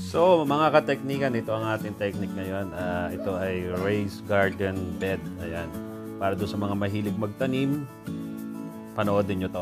So mga kateknikan, ito ang ating technique ngayon. Ito ay raised garden bed. Ayan. Para doon sa mga mahilig magtanim, panoodin nyo to.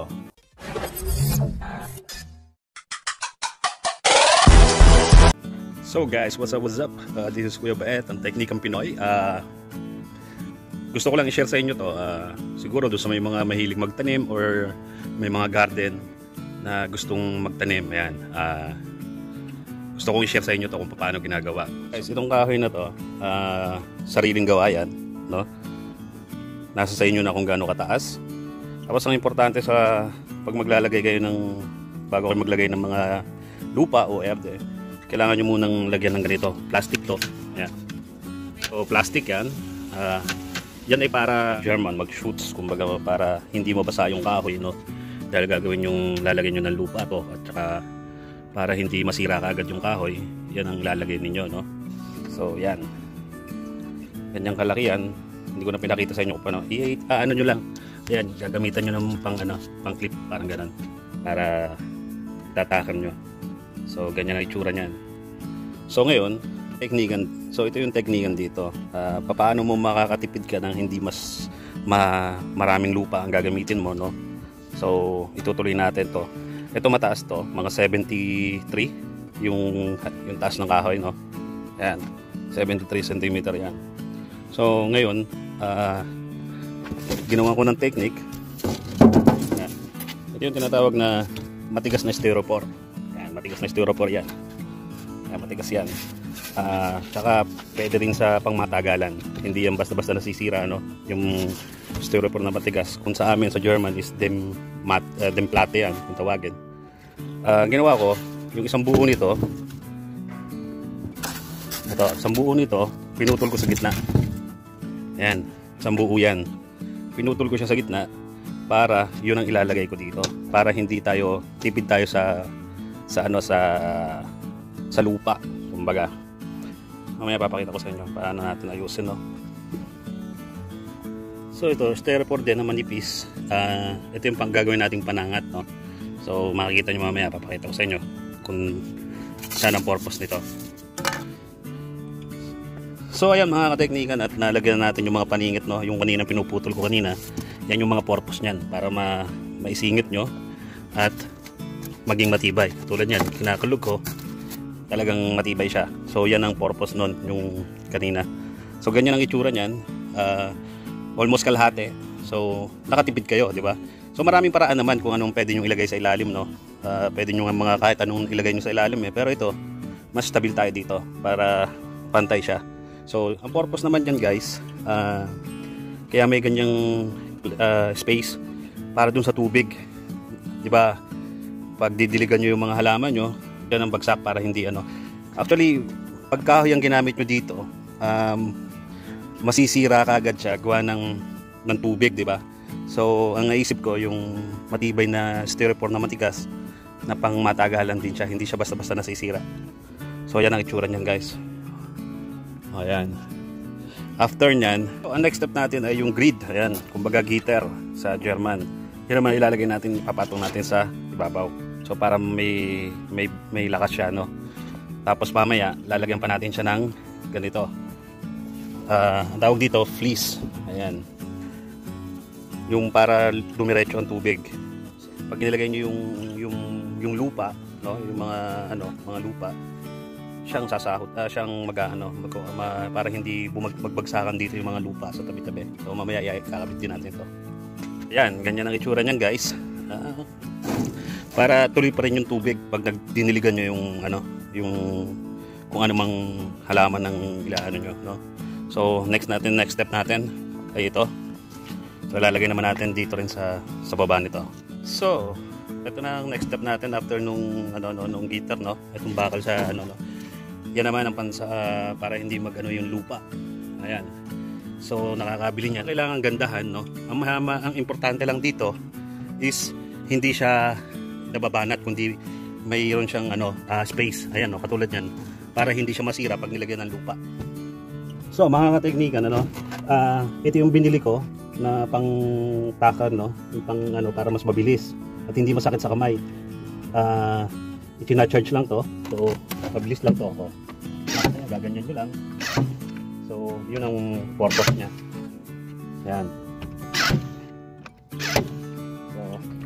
So guys, what's up? This is Kuya Baet, ang Teknikang Pinoy. Gusto ko lang i-share sa inyo to. Siguro doon sa may mga mahilig magtanim or may mga garden na gustong magtanim. Ayan. Gusto kong i-share sa inyo to kung paano ginagawa. Guys, itong kahoy na to, sariling gawa yan, no? Nasa sa inyo na kung gaano kataas. Tapos ang importante sa pag maglalagay kayo ng, bago kayo maglagay ng mga lupa o erde, kailangan nyo munang lagyan ng ganito, plastic to. Yan. So plastic yan. Yan ay para German mag-shoots, kumbaga para hindi mabasa yung kahoy, no? Dahil gagawin yung lalagyan nyo ng lupa to, at saka para hindi masira kaagad yung kahoy, yan ang lalagay ninyo, no? So yan. Ganyang kalaki yan. Hindi ko na pinakita sa inyo kung paano. Ano nyo lang. Ayan, gagamitan nyo ng pang clip, parang ganun. Para tatakan nyo. So ganyan ang itsura nyan. So ngayon, teknikan. So ito yung teknikan dito. Paano mo makakatipid ka ng hindi mas maraming lupa ang gagamitin mo, no? So itutuloy natin to. Ito mataas to, mga 73 yung taas ng kahoy, no? Ayan, 73 cm yan. So ngayon, ginawa ko ng technique. Ayan. Ito yung tinatawag na matigas na styrofoam. Ayan, matigas na styrofoam yan. Ayan, matigas yan. Tsaka pwede rin sa pangmatagalan. Hindi yan basta-basta nasisira, no? Yung styrofoam na matigas. Kung sa amin sa German is Demplate yan, kung tawagin. Ginawa ko, yung isang buo nito, pinutol ko sa gitna. Yan, isang buo yan. Pinutol ko siya sa gitna para yun ang ilalagay ko dito. Para hindi tayo, tipid tayo sa lupa. Kumbaga, mamaya papakita ko sa inyo paano natin ayusin, no? So ito, styrofoam din na manipis. Ito yung gagawin nating panangat, no? So makikita nyo mamaya, papakita ko sa inyo kung saan ang purpose nito. So ayan mga kateknikan, at nalagyan natin yung mga paningit, no? Yung kanina pinuputol ko kanina, yan yung mga purpose nyan para maisingit nyo at maging matibay. Tulad yan, kinakalog ko, talagang matibay siya. So yan ang purpose nun, yung kanina. So ganyan ang itsura nyan. Almost kalahati. So nakatipid kayo, di ba? So maraming paraan naman kung anong pwede nyo ilagay sa ilalim, no? Pwede nyo mga kahit anong ilagay nyo sa ilalim, eh. Pero ito, mas stabil tayo dito para pantay siya. So ang purpose naman dyan, guys, kaya may ganyang space para dun sa tubig, di ba? Pag didiligan nyo yung mga halaman nyo, yan ang bagsak para hindi ano. Actually, pag kahoy ang ginamit nyo dito, masisira kaagad siya gawa ng tubig, di ba? So ang naisip ko yung matibay na styrofoam na matigas na pang matagalan din siya, hindi siya basta-basta nasisira. So yan ang itsura niyan, guys. Ayan. After nyan, ang next step natin ay yung grid. Ayan, kumbaga gitter sa German. Yan naman ilalagay natin, papatong natin sa ibabaw. So para may lakas siya, no? Tapos mamaya lalagyan pa natin siya ng ganito. Ang tawag dito, fleece. Ayan. Yung para dumiretso ang tubig. Pag nilagay niyo yung lupa, no, yung mga lupa, siyang sasahod, siyang para hindi magbagsakan dito yung mga lupa sa tabi-tabi. So mamaya kakabit din natin 'to. Ayan, ganyan ang itsura niyan, guys. Para tuloy pa rin yung tubig pag diniligan niyo yung kung ano mang halaman ng ilaano niyo, no. So next step natin ay ito. So lalagay naman natin dito rin sa baba nito. So ito na ang next step natin after nung gitter, no. Itong bakal sa yan naman ang para hindi yung lupa. Ayan. So nakakabili niya. Kailangan gandahan, no. Ang importante lang dito is hindi siya nababanat, kundi mayroon siyang space. Ayan, no, katulad niyan, para hindi siya masira pag nilagyan ng lupa. So mga kateknikan, ito yung binili ko na pang takar, no, yung pang para mas mabilis at hindi masakit sa kamay. Itina-charge lang to. So Mabilis lang to. Oh. Ayan, gaganyan nyo lang. So, yun ang purpose niya. Ayan. So,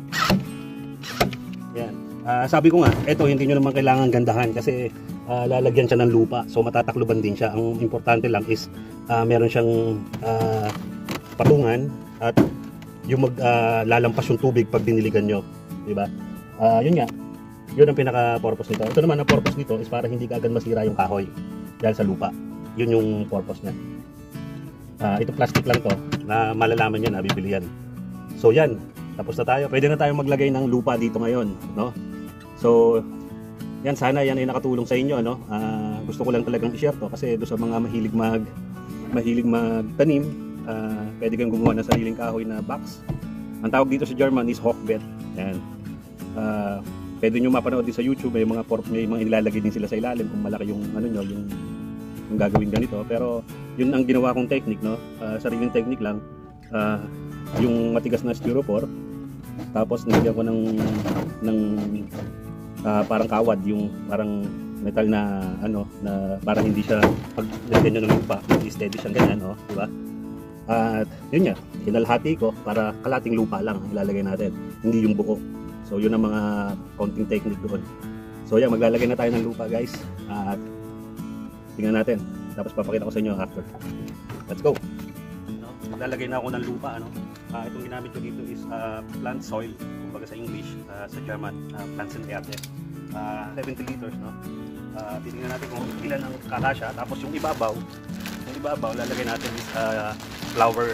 ayan. Sabi ko nga, ito hindi nyo naman kailangan gandahan kasi lalagyan siya ng lupa. So, matatakluban din siya. Ang importante lang is meron siyang patungan at yung lalampas yung tubig pag diniligan nyo. Diba? Yun nga. Yun ang pinaka-purpose nito. Ito naman ang purpose nito is para hindi agad masira yung kahoy dahil sa lupa. Yun yung purpose niya. Ito plastic lang to na malalaman niya na bibili yan. So yan, tapos na tayo. Pwede na tayo maglagay ng lupa dito ngayon, no? So yan, sana yan ay nakatulong sa inyo, no? Gusto ko lang talagang i-share to kasi do sa mga mahilig magtanim, pwede kang gumawa ng sariling kahoy na box. Ang tawag dito sa German is Hochbeet. Yan. Pwede nyo mapanood din sa YouTube, may mga ilalagay din sila sa ilalim kung malaki yung ano nyo, yung gagawin ganito. Pero yun ang ginawa kong technique, no? Sariling technique lang. Yung matigas na styrofoam, tapos nilagyan ko ng parang kawad, yung parang metal na ano, na parang hindi siya pag nilagyan nyo ng lupa, hindi steady siyang ganyan, no? Diba? At yun nga, kinalhati ko para kalating lupa lang ilalagay natin, hindi yung buo. So yun ang mga counting technique doon. So yan, maglalagay na tayo ng lupa, guys. At tingnan natin. Tapos papakita ko sa inyo after. Let's go. Maglalagay na ako ng lupa. Itong ginamit ko dito is plant soil. Kumbaga sa English, sa German, plants and erde. 70 liters. No? Titingnan natin kung ilan ang kakasya. Tapos yung ibabaw, lalagay natin is flower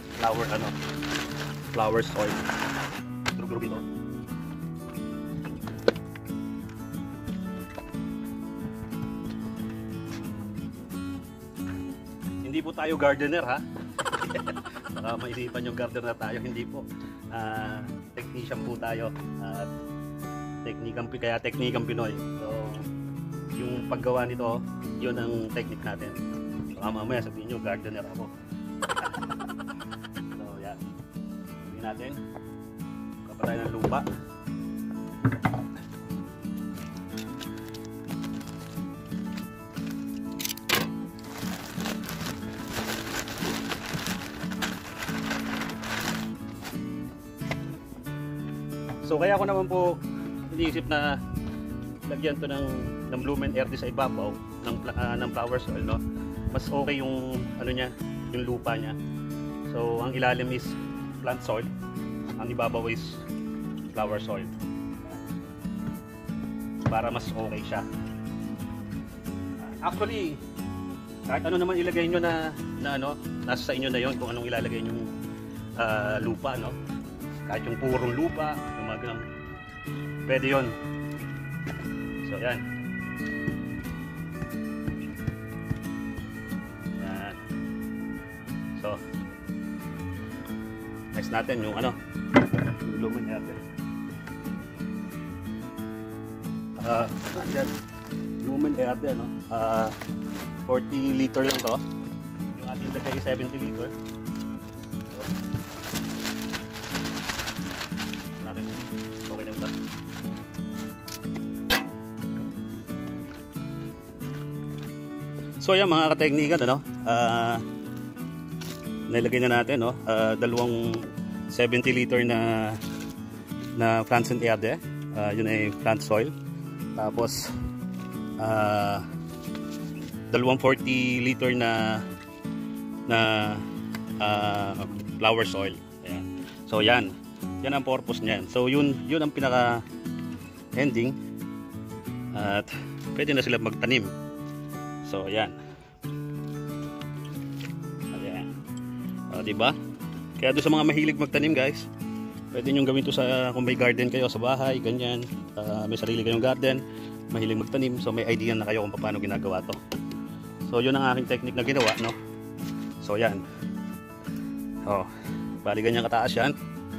soil. Group ito. Hindi po tayo gardener, ha? Baka maisipan yung gardener tayo. Hindi po. Technician po tayo. At kaya teknikang Pinoy. So, yung paggawa nito, yun ang technique natin. Baka mamaya sabihin nyo, gardener ako. So, yan. Sabihin natin. Kapatay ng lupa. So kaya ako naman po iniisip na lagyan to ng Blumen Erde sa ibabaw ng flower soil, no? Mas okay yung ano niya, yung lupa niya. So ang ilalim is plant soil, ang ibabaw is flower soil. Para mas okay siya. Actually, kahit ano naman ilagay nyo na ano, nasa sa inyo na yon kung anong ilalagay nyo lupa, no? Kahit yung purong lupa, yung mga ganun, pwede yun. So yan. Yan. So next natin yung ano, yung Blumen Erde. Blumen Erde, no? 40 liter lang to. Yung ating lagay 70 liter. So yan mga kateknikan, ano, nilagay na natin, no, dalawang 70 liter na plants and erde, yun ay plant soil. Tapos dalawang 40 liter na flower soil. Ayan. So yan ang purpose niyan. So yun ang pinaka ending, at pwede na sila magtanim. So ayan. Ayan. Diba? Kaya doon sa mga mahilig magtanim, guys, pwede nyo gawin to sa kung may garden kayo sa bahay, ganyan. May sarili kayong garden, mahilig magtanim, so may idea na kayo kung paano ginagawa to. So yun ang aking technique na ginawa, no? So yan. Bali ganyan kataas yan.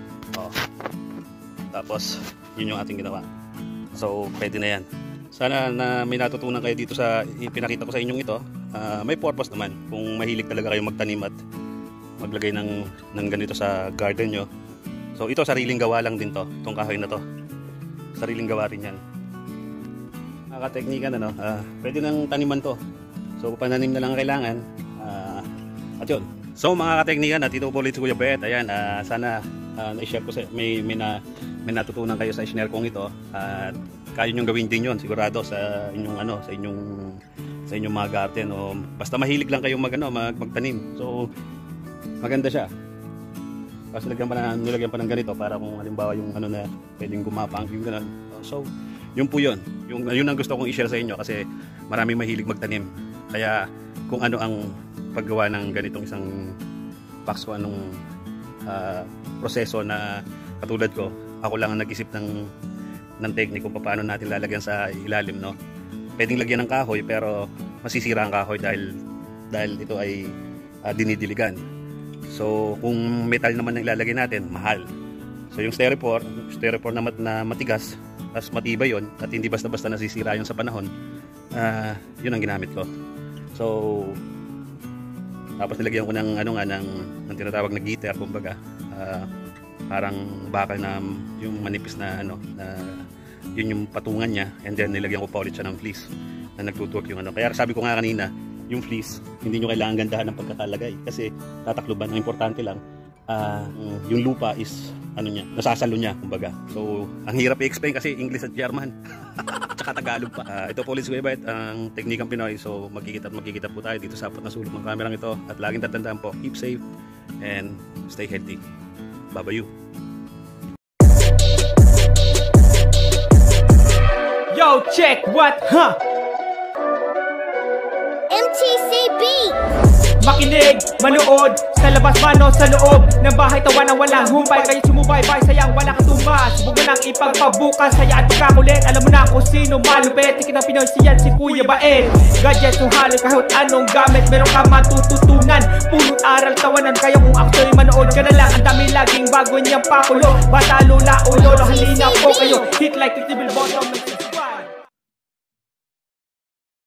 Tapos yun yung ating ginawa. So pwede na yan. Sana na may natutunan kayo dito sa pinakita ko sa inyong ito. May purpose naman kung mahilig talaga kayo magtanim at maglagay ng ganito sa garden nyo. So ito sariling gawa lang din to, itong kahoy na to. Sariling gawa rin yan. Mga kateknikan, ano, pwede nang taniman to. So pananim na lang ang kailangan. At yun. So mga kateknikan, at ito po ulit si Kuya Bet. Ayan, sana na-share ko sa may natutunan kayo sa share kong ito. At kaya nyo gawin din yon sigurado sa inyong sa inyong mga garden, o basta mahilig lang kayong magtanim. So maganda siya. Kasi nilagyan pa ng ganito para kung halimbawa yung na pwedeng gumapang yung ganun. So yun po yun. Yun ang gusto kong i-share sa inyo kasi maraming mahilig magtanim. Kaya kung ano ang paggawa ng ganitong isang box, kung anong proseso na katulad ko, ako lang ang nag-isip ng technique kung paano natin lalagyan sa ilalim, no? Pwedeng lagyan ng kahoy pero masisira ang kahoy dahil ito ay dinidiligan. So kung metal naman ang ilalagay natin, mahal. So yung styrofoam na matigas, tapos matibay yon at hindi basta-basta nasisira yun sa panahon, yun ang ginamit ko. So tapos nilagyan ko ng ng tinatawag na gitter, kumbaga parang bakal na yung manipis na yun yung patungan niya, and then nilagyan ko pa ulit siya ng fleece na nagtutuwak yung Kaya sabi ko nga kanina, yung fleece hindi nyo kailangan gandahan ng pagkakalagay kasi tatakluban. Ang importante lang yung lupa is nasasalo niya, kumbaga. So ang hirap i-explain kasi English at German tsaka Tagalog pa. Ito po ulit si Kuya Bet, ang Teknikang Pinoy. So magkikita po tayo dito sa apat na sulok ng kamerang ito, at laging tatandaan po, keep safe and stay healthy. Bye-bye. Yo, check what, huh? MTCB! Makinig, manood, sa labas mano, sa loob ng bahay, tawa ng walang humpay. Kayo sumubaybay, sayang walang katumbas. Huwag mo nang ipagpabukas, sayaan pagkakulit. Alam mo na kung sino malupit, Teknikang Pinoy, siyan si Kuya Bet. Gadget, suhalo, kahit anong gamit, meron ka matututunan. Pulot aral, tawanan, kaya kung actually manood ka na lang. Ang dami laging bago niyang pakulo. Bata, lula, o lolo, halina po kayo. Hit like, click the bell button.